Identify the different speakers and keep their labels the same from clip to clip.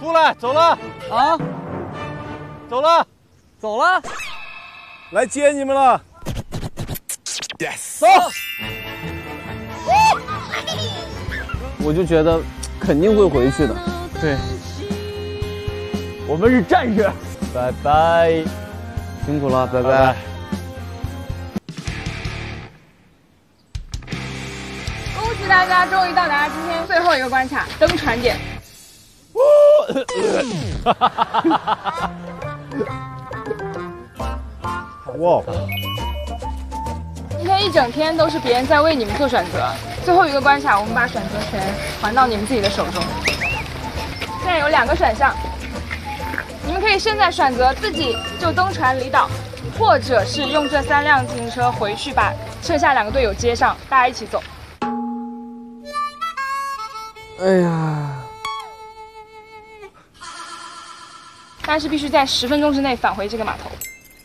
Speaker 1: 出来，走了
Speaker 2: 啊，
Speaker 1: 走了，
Speaker 2: 走了，
Speaker 3: 来接你们了。
Speaker 2: Yes， 走。我就觉得肯定会回去的。对，我们是战士。拜拜，辛苦了，拜拜。
Speaker 4: 恭喜大家终于到达今天最后一个关卡——登船点。
Speaker 3: 哇！
Speaker 4: 今天一整天都是别人在为你们做选择，最后一个关卡，我们把选择权还到你们自己的手中。现在有2个选项，你们可以现在选择自己就登船离岛，或者是用这3辆自行车回去把剩下2个队友接上，大家一起走。
Speaker 2: 哎呀！
Speaker 4: 但是必须在10分钟之内返回这个码头。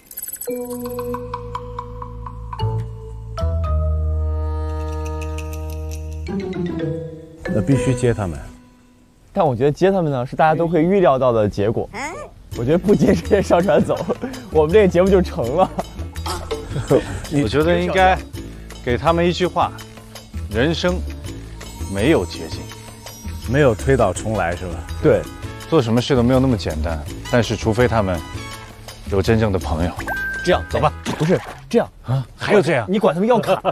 Speaker 3: 那必须接他们。
Speaker 5: 但我觉得接他们呢是大家都会预料到的结果。我觉得不接直接上船走，我们这个节目就成了。
Speaker 1: 我觉得应该给他们一句话：人生没有捷径，
Speaker 3: 没有推倒重来，是吧？
Speaker 1: 对，做什么事都没有那么简单。但是除非他们有真正的朋友。
Speaker 5: 这样，走吧。不是这样
Speaker 1: 啊，还有这样，
Speaker 5: 你管他们要卡。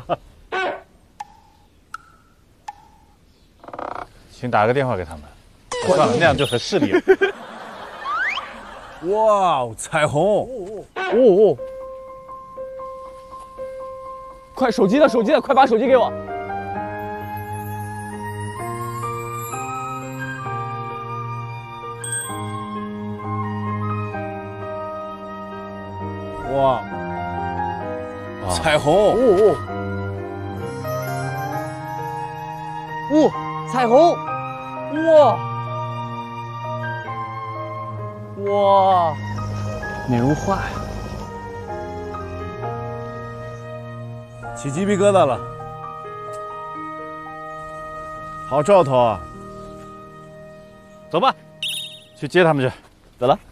Speaker 1: 请打个电话给他们。算了，那样就很势利了。
Speaker 3: 哇，彩虹！
Speaker 5: 哦，快手机的，快把手机给我。
Speaker 3: 哇，彩虹！
Speaker 2: 彩虹！哇，美如画呀！
Speaker 3: 起鸡皮疙瘩了。好兆头啊！
Speaker 1: 走吧，去接他们去。
Speaker 5: 走了，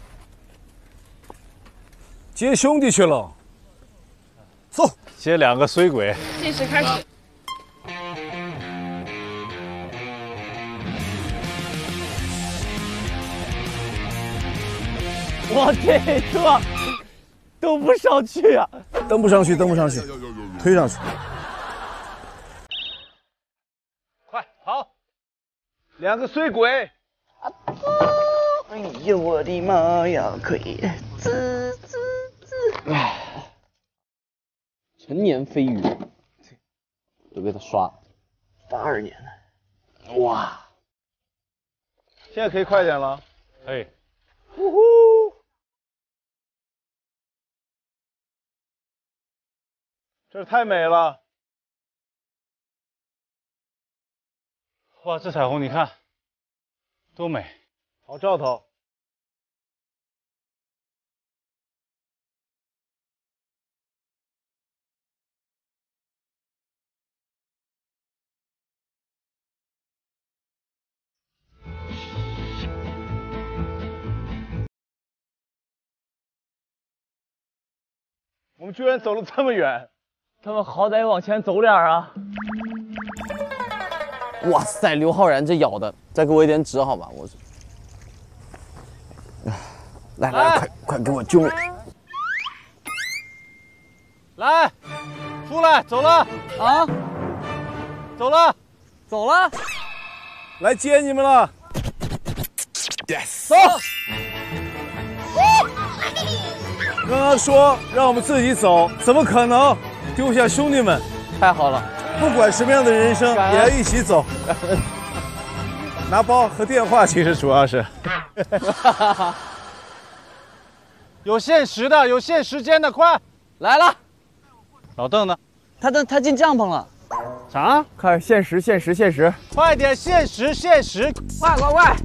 Speaker 3: 接兄弟去了。走，
Speaker 1: 接2个衰鬼。
Speaker 4: 计时开始。
Speaker 5: 我这车登不上去啊！
Speaker 3: 登不上去，推上去。
Speaker 1: 快跑！2个衰鬼！
Speaker 2: 哎呀，我的妈呀！可以，陈年飞鱼，都被他刷了。82年的，哇！
Speaker 1: 现在可以快点了。哎，
Speaker 3: 呼呼！
Speaker 1: 这太美了！哇，这彩虹你看，多美！
Speaker 3: 好兆头。
Speaker 1: 我们居然走了这么远。
Speaker 5: 他们好歹往前走点啊！
Speaker 2: 哇塞，刘昊然这咬的，再给我一点纸好吧？我来，快给我救！
Speaker 1: 来，出来，走了
Speaker 2: 啊，
Speaker 1: 走了，
Speaker 3: 来接你们了。
Speaker 2: Yes，
Speaker 3: 走。刚刚说让我们自己走，怎么可能丢下兄弟们？
Speaker 2: 太好了，
Speaker 3: 不管什么样的人生，也要一起走。拿包和电话，其实主要是。
Speaker 1: 有限时的，有限时间的，快
Speaker 2: 来了。
Speaker 1: 老邓呢？
Speaker 2: 他进帐篷了。
Speaker 1: 啥？
Speaker 5: 快限时！
Speaker 1: 快点，限时！
Speaker 2: 快！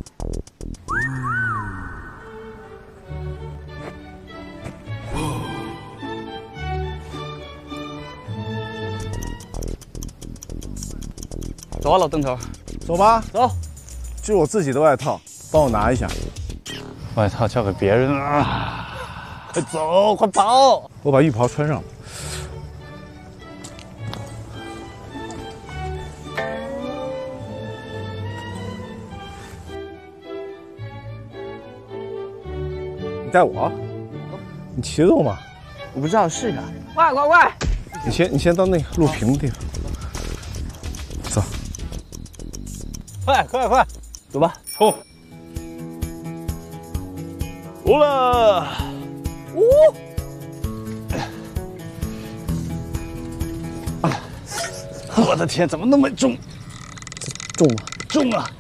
Speaker 2: 走啊，老邓头，
Speaker 3: 走吧，
Speaker 2: 走。
Speaker 3: 这是我自己的外套， 帮我拿一下。
Speaker 1: 外套交给别人啊！
Speaker 5: 快走，快跑！
Speaker 3: 我把浴袍穿上。你带我，你骑动嘛？
Speaker 2: 我不知道，试一下。
Speaker 4: 快快快！
Speaker 3: 你先到那个路平的地方。走，
Speaker 1: 快快快，
Speaker 5: 走吧，
Speaker 1: 冲！
Speaker 5: 出了！
Speaker 1: 我的天，怎么那么重？
Speaker 5: 重吗？
Speaker 1: 重啊！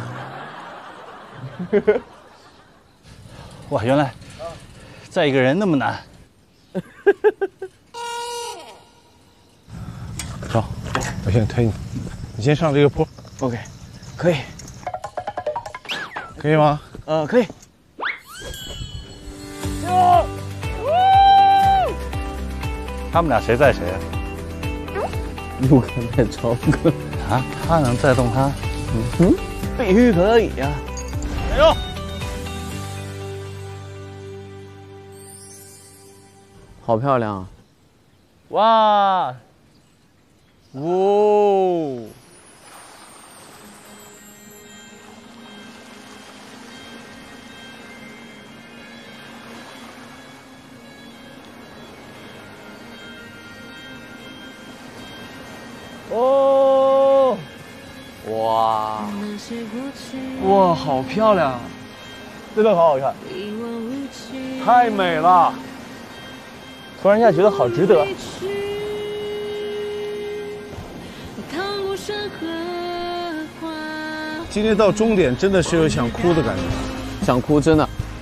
Speaker 1: 哇，原来载一个人那么难。
Speaker 3: 走，我先推你，你先上这个坡。
Speaker 5: OK， 可以，
Speaker 3: 可以吗？
Speaker 5: 可以。
Speaker 1: 他们俩谁载谁啊？
Speaker 2: 陆哥在超哥，
Speaker 1: 啊，他能载动他？
Speaker 2: 必须可以呀！
Speaker 1: 加油！
Speaker 2: 好漂亮啊！
Speaker 5: 哇！哦！哦！
Speaker 2: 哇！哇，好漂亮啊！
Speaker 5: 真的好好看，
Speaker 3: 太美了！
Speaker 5: 突然一下觉得好值得。
Speaker 3: 今天到终点真的是有想哭的感觉，
Speaker 2: 想哭真的。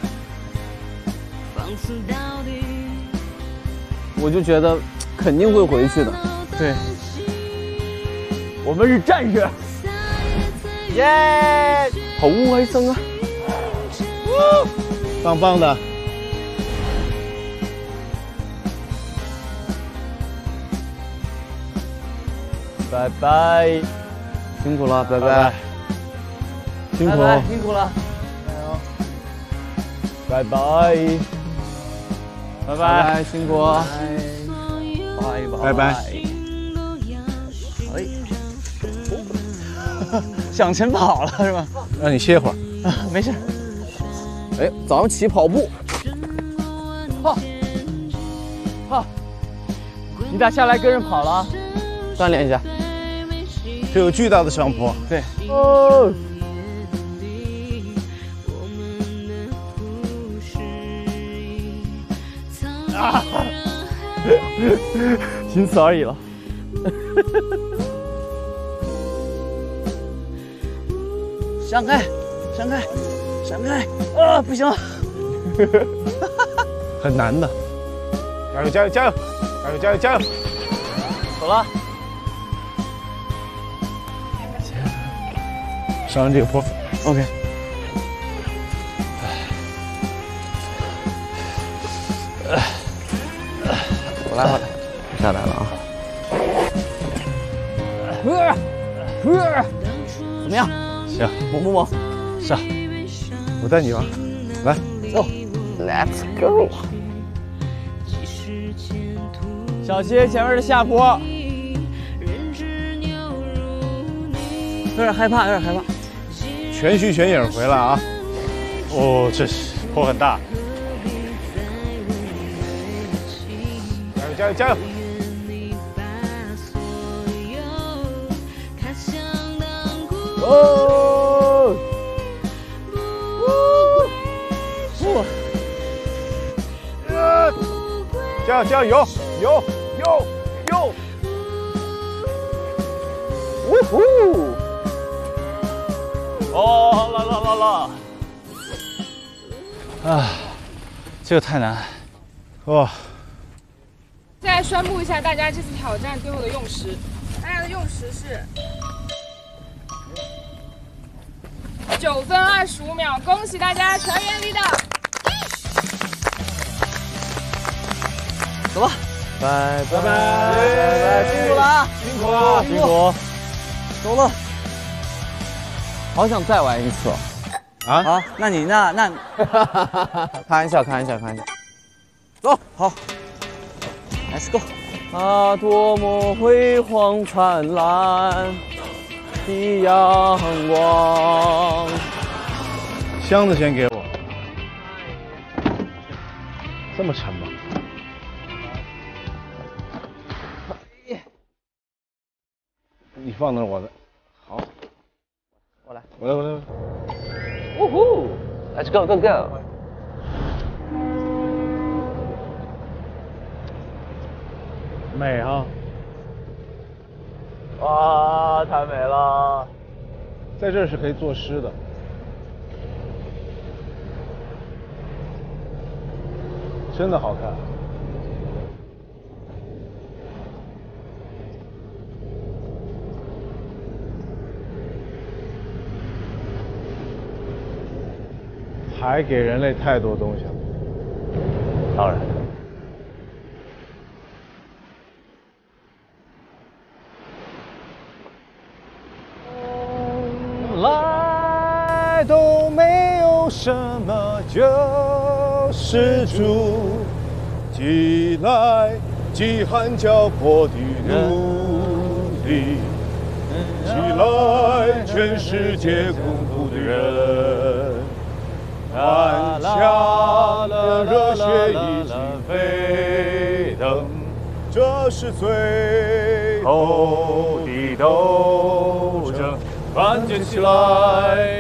Speaker 2: 我就觉得肯定会回去的。
Speaker 5: 对，我们是战士。耶！
Speaker 2: 好威森啊！
Speaker 3: 棒棒的。
Speaker 5: 拜拜，
Speaker 2: 辛苦了，拜拜。
Speaker 3: 辛苦。
Speaker 5: 辛苦了，加油！拜拜，
Speaker 2: 拜拜，辛苦。
Speaker 3: 拜拜。
Speaker 5: 哎，向前跑了是吧？
Speaker 3: 让你歇会儿。
Speaker 5: 没事。
Speaker 2: 哎，早上起跑步。
Speaker 5: 你俩下来跟人跑了啊？
Speaker 2: 锻炼一下。
Speaker 3: 这有巨大的上坡。
Speaker 5: 对。哦。啊！仅此而已了。闪开，闪开，闪开！啊，不行了。
Speaker 3: 很难的。加油，加油，加油！加油，加油，加油！
Speaker 5: 走了。
Speaker 3: 上完这个坡。
Speaker 2: OK。我来，下来了啊。怎么样？
Speaker 1: 行，
Speaker 2: 摸。
Speaker 1: 上。
Speaker 3: 我带你吧，来，
Speaker 2: 走 ，Let's go。
Speaker 5: 小心前面的下坡。有点害怕，有点害怕。
Speaker 3: 全虚全影回来啊！
Speaker 1: 哦，这是坡很大。
Speaker 3: 加油，加油，加油！
Speaker 5: 哦！
Speaker 3: 加油，加油，油！
Speaker 5: 呜呼！哦，啦！
Speaker 1: 啊，这个太难。
Speaker 3: 哇！
Speaker 4: 现在宣布一下大家这次挑战最后的用时，大家的用时是9分25秒，恭喜大家全员leader。
Speaker 5: 走吧，
Speaker 3: 拜拜，
Speaker 5: 辛苦了啊！
Speaker 3: 辛苦。
Speaker 2: 走了。好想再玩一次。
Speaker 3: 啊？
Speaker 2: 好，那你那，开玩笑，走，好 ，Let's go。啊，多么辉煌灿烂的阳光！
Speaker 3: 箱子先给我。这么沉吗？你放那儿，我的。好，
Speaker 2: 我来。
Speaker 5: 呜呼 ，Let's go go go。
Speaker 3: 美啊！
Speaker 5: 哇，太美了！
Speaker 3: 在这儿是可以作诗的。真的好看。海给人类太多东西了。
Speaker 5: 当然。
Speaker 3: 来都没有什么救世主，既来饥寒交迫的奴隶，既来全世界困苦的人，满腔的热血已经沸腾，这是最后的斗争。团结起来，